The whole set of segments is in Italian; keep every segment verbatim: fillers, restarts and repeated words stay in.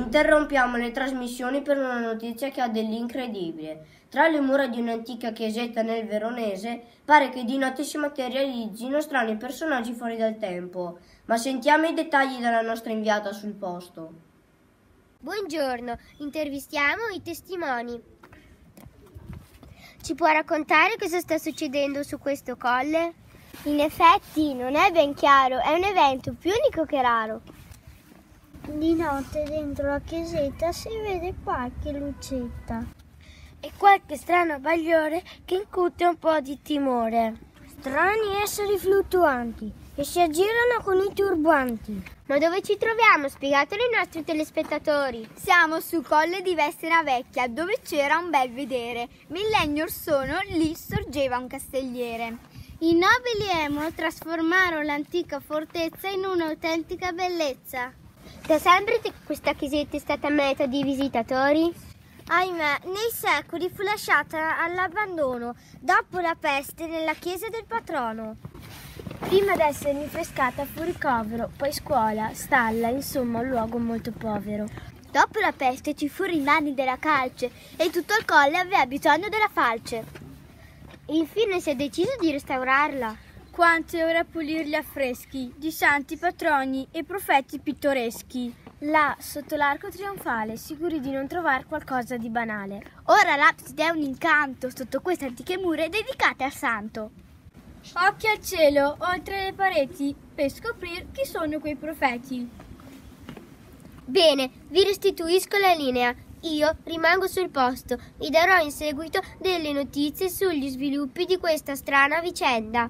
Interrompiamo le trasmissioni per una notizia che ha dell'incredibile. Tra le mura di un'antica chiesetta nel Veronese pare che di notte si materializzino strani personaggi fuori dal tempo. Ma sentiamo i dettagli dalla nostra inviata sul posto. Buongiorno, intervistiamo i testimoni. Ci può raccontare cosa sta succedendo su questo colle? In effetti non è ben chiaro, è un evento più unico che raro. Di notte dentro la chiesetta si vede qualche lucetta e qualche strano bagliore che incute un po' di timore. Strani esseri fluttuanti che si aggirano con i turbanti. Ma dove ci troviamo? Spiegatelo ai nostri telespettatori. Siamo sul colle di Vestena Vecchia, dove c'era un bel vedere. Millenni or sono, lì sorgeva un castelliere. I nobili Emo trasformarono l'antica fortezza in un'autentica bellezza. Da sempre questa chiesetta è stata meta di visitatori? Ahimè, nei secoli fu lasciata all'abbandono dopo la peste nella chiesa del patrono. Prima d'essere rinfrescata fu ricovero, poi scuola, stalla, insomma un luogo molto povero. Dopo la peste ci furono i nani della calce e tutto il colle aveva bisogno della falce. Infine si è deciso di restaurarla. Quanto è ora pulire gli affreschi di santi patroni e profeti pittoreschi. Là, sotto l'arco trionfale, sicuri di non trovare qualcosa di banale. Ora l'abside è un incanto sotto queste antiche mura dedicate al santo. Occhi al cielo, oltre le pareti, per scoprire chi sono quei profeti. Bene, vi restituisco la linea. Io rimango sul posto. Vi darò in seguito delle notizie sugli sviluppi di questa strana vicenda.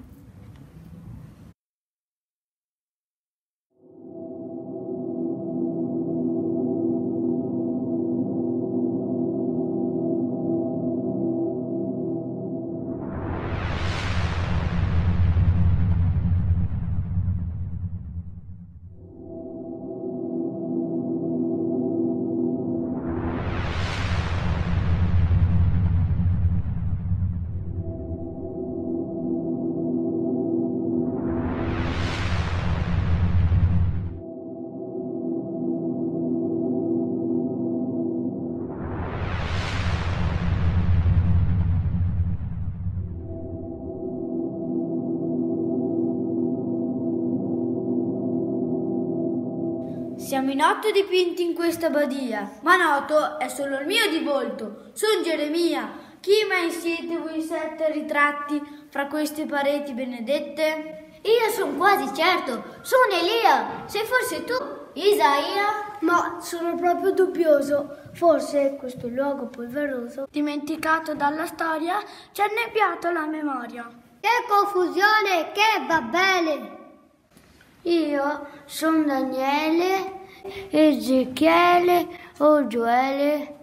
Siamo in otto dipinti in questa badia, ma noto è solo il mio di volto. Son Geremia. Chi mai siete voi sette ritratti fra queste pareti benedette? Io sono quasi certo, sono Elia. Sei forse tu, Isaia? Ma sono proprio dubbioso. Forse questo luogo polveroso, dimenticato dalla storia, ci ha annebbiato la memoria. Che confusione, che va bene! Io sono Daniele, Ezechiele o Gioele.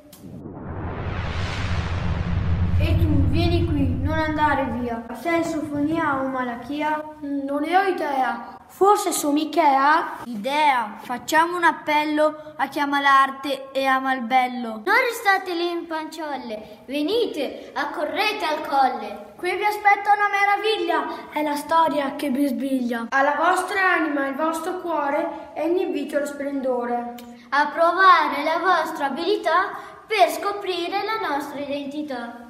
E tu, vieni qui, non andare via. Sei Sofonia o Malachia? Non ne ho idea. Forse su Michea? Idea, facciamo un appello a chi ama l'arte e ama il bello. Non restate lì in panciolle, venite, accorrete al colle. Qui vi aspetta una meraviglia, è la storia che bisbiglia. Alla vostra anima e al vostro cuore è inibito lo splendore. A provare la vostra abilità per scoprire la nostra identità.